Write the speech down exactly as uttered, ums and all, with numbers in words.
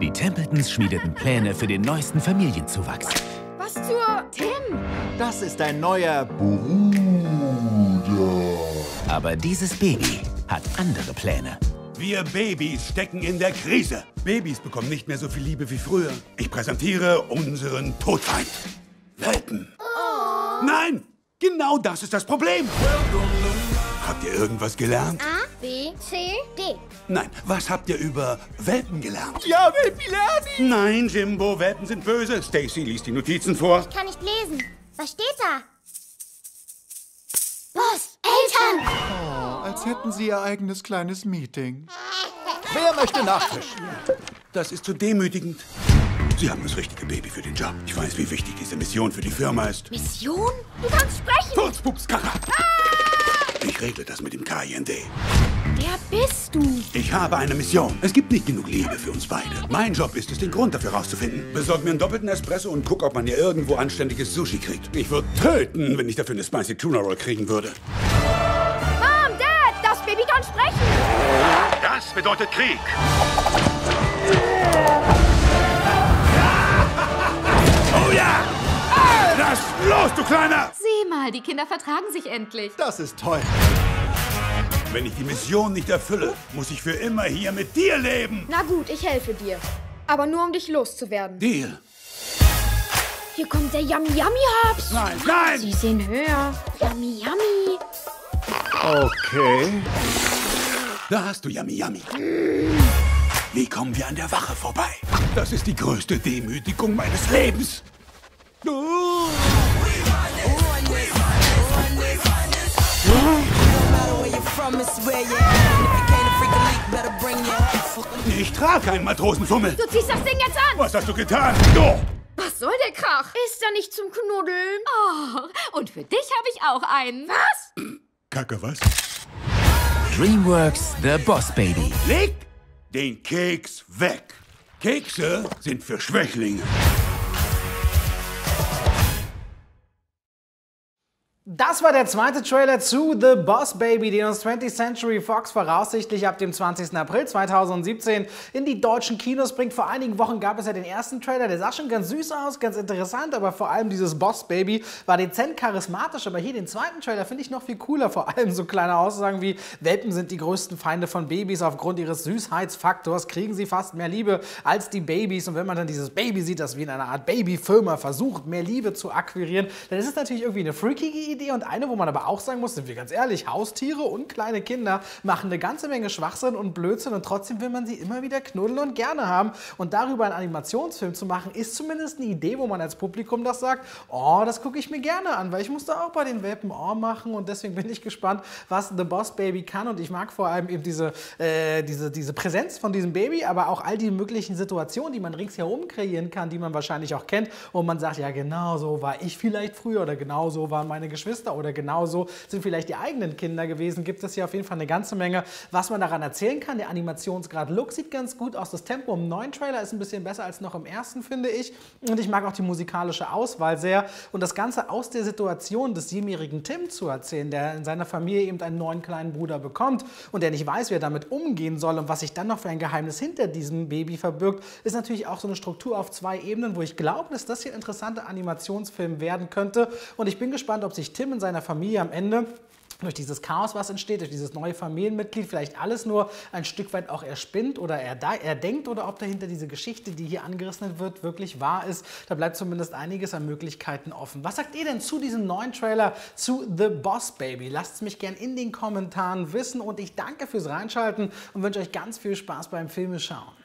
Die Templetons schmiedeten Pläne für den neuesten Familienzuwachs. Was zur Tim? Das ist ein neuer Bruder. Aber dieses Baby hat andere Pläne. Wir Babys stecken in der Krise. Babys bekommen nicht mehr so viel Liebe wie früher. Ich präsentiere unseren Todfeind. Welpen. Oh. Nein, genau das ist das Problem. Habt ihr irgendwas gelernt? A, B, C, D. Nein, was habt ihr über Welpen gelernt? Ja, Welpen lernen! Nein, Jimbo, Welpen sind böse. Stacy liest die Notizen vor. Ich kann nicht lesen. Was steht da? Boss, Eltern! Oh, als hätten sie ihr eigenes kleines Meeting. Wer möchte nachfischen? Das ist zu demütigend. Sie haben das richtige Baby für den Job. Ich weiß, wie wichtig diese Mission für die Firma ist. Mission? Du kannst sprechen! Furzpups, Kaka! Ich regle das mit dem K I N D. Wer bist du? Ich habe eine Mission. Es gibt nicht genug Liebe für uns beide. Mein Job ist es, den Grund dafür rauszufinden. Besorg mir einen doppelten Espresso und guck, ob man hier irgendwo anständiges Sushi kriegt. Ich würde töten, wenn ich dafür eine Spicy Tuna Roll kriegen würde. Mom, Dad, das Baby kann sprechen. Das bedeutet Krieg. Oh ja! Lass los, du Kleiner! Sieh mal, die Kinder vertragen sich endlich. Das ist toll. Wenn ich die Mission nicht erfülle, muss ich für immer hier mit dir leben. Na gut, ich helfe dir. Aber nur, um dich loszuwerden. Deal. Hier kommt der Yummy Yummy Hops. Nein, nein! Sie sehen höher. Yummy Yummy. Okay. Da hast du Yummy Yummy. Wie kommen wir an der Wache vorbei? Das ist die größte Demütigung meines Lebens. Oh. Ich trage keinen Matrosenfummel. Du ziehst das Ding jetzt an. Was hast du getan? Du! Was soll der Krach? Ist er nicht zum Knuddeln? Oh, und für dich habe ich auch einen. Was? Kacke, was? DreamWorks The Boss Baby. Leg den Keks weg. Kekse sind für Schwächlinge. Das war der zweite Trailer zu The Boss Baby, den uns twentieth Century Fox voraussichtlich ab dem zwanzigsten April zweitausendsiebzehn in die deutschen Kinos bringt. Vor einigen Wochen gab es ja den ersten Trailer, der sah schon ganz süß aus, ganz interessant, aber vor allem dieses Boss Baby war dezent charismatisch. Aber hier den zweiten Trailer finde ich noch viel cooler, vor allem so kleine Aussagen wie Welpen sind die größten Feinde von Babys, aufgrund ihres Süßheitsfaktors kriegen sie fast mehr Liebe als die Babys. Und wenn man dann dieses Baby sieht, das wie in einer Art Babyfirma versucht, mehr Liebe zu akquirieren, dann ist es natürlich irgendwie eine freakige Idee. Und eine, wo man aber auch sagen muss, sind wir ganz ehrlich, Haustiere und kleine Kinder machen eine ganze Menge Schwachsinn und Blödsinn und trotzdem will man sie immer wieder knuddeln und gerne haben. Und darüber einen Animationsfilm zu machen, ist zumindest eine Idee, wo man als Publikum das sagt, oh, das gucke ich mir gerne an, weil ich musste auch bei den Welpen oh machen und deswegen bin ich gespannt, was The Boss Baby kann und ich mag vor allem eben diese, äh, diese, diese Präsenz von diesem Baby, aber auch all die möglichen Situationen, die man ringsherum kreieren kann, die man wahrscheinlich auch kennt, wo man sagt, ja genau so war ich vielleicht früher oder genau so waren meine Geschwister oder genauso sind vielleicht die eigenen Kinder gewesen, gibt es hier auf jeden Fall eine ganze Menge, was man daran erzählen kann. Der Animationsgrad-Look sieht ganz gut aus. Das Tempo im neuen Trailer ist ein bisschen besser als noch im ersten, finde ich. Und ich mag auch die musikalische Auswahl sehr. Und das Ganze aus der Situation des siebenjährigen Tim zu erzählen, der in seiner Familie eben einen neuen kleinen Bruder bekommt und der nicht weiß, wie er damit umgehen soll und was sich dann noch für ein Geheimnis hinter diesem Baby verbirgt, ist natürlich auch so eine Struktur auf zwei Ebenen, wo ich glaube, dass das hier ein interessanter Animationsfilm werden könnte. Und ich bin gespannt, ob sich Tim in seiner Familie am Ende durch dieses Chaos, was entsteht, durch dieses neue Familienmitglied, vielleicht alles nur ein Stück weit auch erspinnt oder er, da, er denkt oder ob dahinter diese Geschichte, die hier angerissen wird, wirklich wahr ist. Da bleibt zumindest einiges an Möglichkeiten offen. Was sagt ihr denn zu diesem neuen Trailer zu The Boss Baby? Lasst es mich gern in den Kommentaren wissen und ich danke fürs Reinschalten und wünsche euch ganz viel Spaß beim Filmeschauen.